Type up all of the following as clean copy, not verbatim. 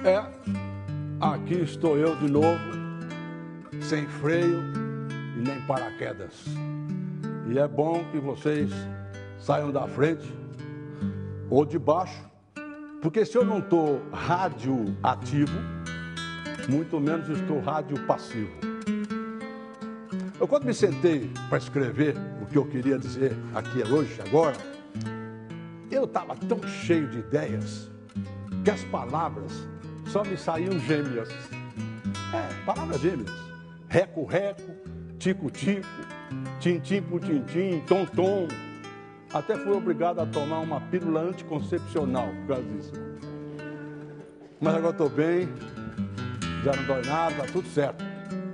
É, aqui estou eu de novo, sem freio e nem paraquedas. E é bom que vocês saiam da frente ou de baixo, porque se eu não estou radioativo, muito menos estou radiopassivo. Eu, quando me sentei para escrever o que eu queria dizer aqui hoje, agora, eu estava tão cheio de ideias que as palavras só me saíam gêmeas. Palavras gêmeas. Reco-reco, tico-tico, tim-tim por tim-tim, tom-tom. Até fui obrigado a tomar uma pílula anticoncepcional por causa disso. Mas agora estou bem, já não dói nada, tá tudo certo.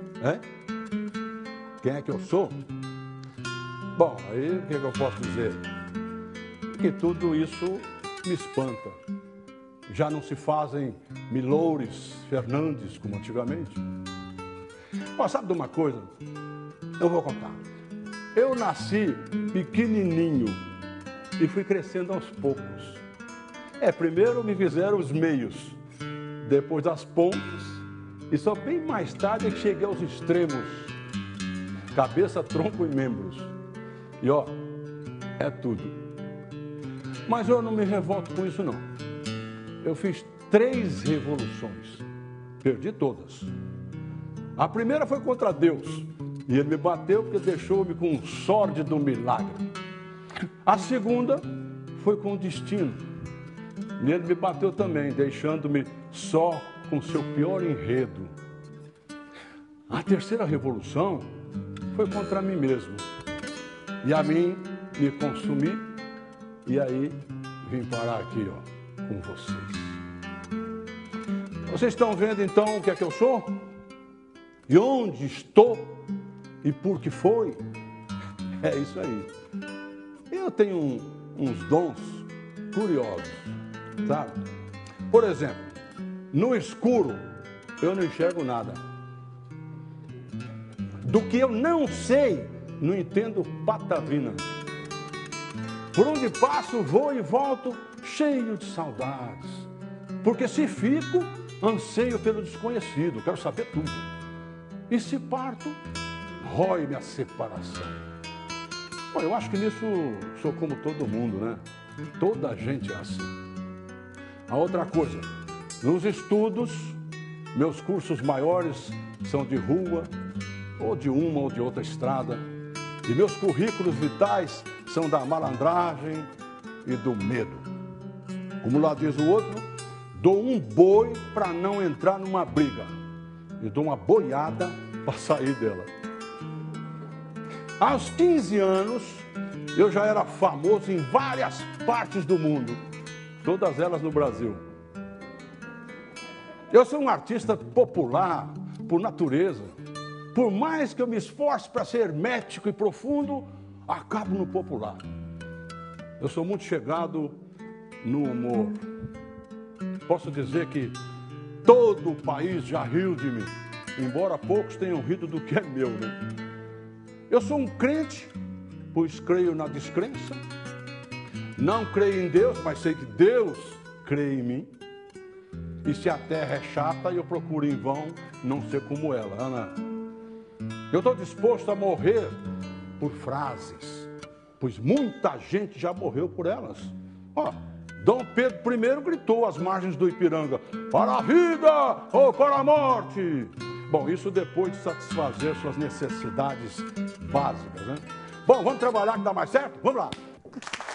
Quem é que eu sou? Bom, aí o que eu posso dizer? Que tudo isso me espanta. Já não se fazem Milores Fernandes como antigamente. Mas sabe de uma coisa? Eu vou contar. Eu nasci pequenininho e fui crescendo aos poucos. Primeiro me fizeram os meios, depois as pontas, e só bem mais tarde é que cheguei aos extremos. Cabeça, tronco e membros. E ó, é tudo. Mas eu não me revolto com isso não. Eu fiz 3 revoluções. Perdi todas. A primeira foi contra Deus. E ele me bateu porque deixou-me com um sórdido milagre. A segunda foi com o destino. E ele me bateu também, deixando-me só com seu pior enredo. A terceira revolução foi contra mim mesmo. E a mim me consumi. E aí vim parar aqui, ó, com vocês. Vocês estão vendo então o que é que eu sou? E onde estou? E por que foi? É isso aí. Eu tenho uns dons curiosos, sabe? Por exemplo, no escuro eu não enxergo nada. Do que eu não sei, não entendo patavina. Por onde passo, vou e volto cheio de saudades. Porque se fico, anseio pelo desconhecido, quero saber tudo. E se parto, rói-me a separação. Bom, eu acho que nisso sou como todo mundo, né? Toda a gente é assim. A outra coisa, nos estudos, meus cursos maiores são de rua, ou de uma ou de outra estrada. E meus currículos vitais são da malandragem e do medo. Como lá diz o outro, dou um boi para não entrar numa briga. E dou uma boiada para sair dela. Aos 15 anos, eu já era famoso em várias partes do mundo. Todas elas no Brasil. Eu sou um artista popular, por natureza. Por mais que eu me esforce para ser hermético e profundo, acabo no popular. Eu sou muito chegado no humor. Posso dizer que todo o país já riu de mim, embora poucos tenham rido do que é meu, né? Eu sou um crente, pois creio na descrença. Não creio em Deus, mas sei que Deus crê em mim. E se a terra é chata, eu procuro em vão não ser como ela, Ana. Eu estou disposto a morrer por frases, pois muita gente já morreu por elas. Dom Pedro I gritou às margens do Ipiranga: para a vida ou para a morte. Bom, isso depois de satisfazer suas necessidades básicas, né? Bom, vamos trabalhar que dá mais certo? Vamos lá.